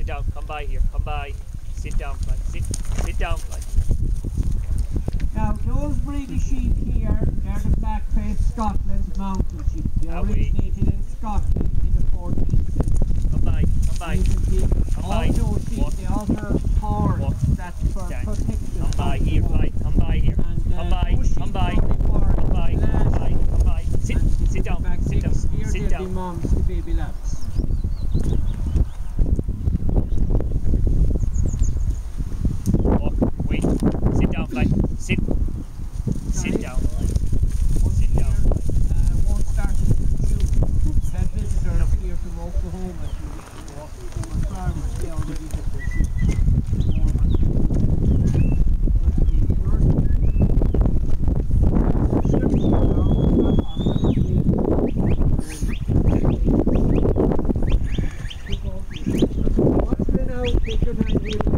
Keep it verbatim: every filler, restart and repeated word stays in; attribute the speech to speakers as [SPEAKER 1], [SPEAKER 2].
[SPEAKER 1] Sit down. Come by here. Come by. Sit down, Fly. Sit. Sit down, Fly.
[SPEAKER 2] Now, those breedy sheep here, they're the black-faced Scotland mountain sheep. They
[SPEAKER 1] Are we?
[SPEAKER 2] originated in Scotland in the fourteenth century.
[SPEAKER 1] Come by. Come by.
[SPEAKER 2] You can see
[SPEAKER 1] Come
[SPEAKER 2] all
[SPEAKER 1] by.
[SPEAKER 2] those sheep,
[SPEAKER 1] Walk.
[SPEAKER 2] they all have horns.
[SPEAKER 1] Walk.
[SPEAKER 2] That's for
[SPEAKER 1] Stand.
[SPEAKER 2] protection.
[SPEAKER 1] Come by here, Fly. Come by here.
[SPEAKER 2] And, uh,
[SPEAKER 1] Come by.
[SPEAKER 2] those sheep
[SPEAKER 1] Come by.
[SPEAKER 2] only for
[SPEAKER 1] Come by. Come
[SPEAKER 2] last
[SPEAKER 1] by. Come by. Sit.
[SPEAKER 2] and
[SPEAKER 1] Sit down.
[SPEAKER 2] back
[SPEAKER 1] Sit down.
[SPEAKER 2] next year
[SPEAKER 1] Sit
[SPEAKER 2] they'll be
[SPEAKER 1] down.
[SPEAKER 2] moms to baby labs.
[SPEAKER 1] Walk. Wait. Sit down, Fly. Sit. Sit down. Sit down.
[SPEAKER 2] Uh, won't start until June. That visitors here from Oklahoma to walk on farmers, they already have their sheep. What's been out, take your time here.